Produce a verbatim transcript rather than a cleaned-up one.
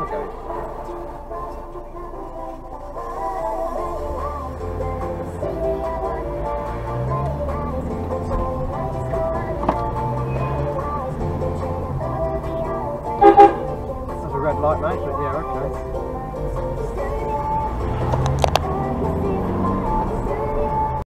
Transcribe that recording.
colour going? That's a red light, mate, but yeah, okay.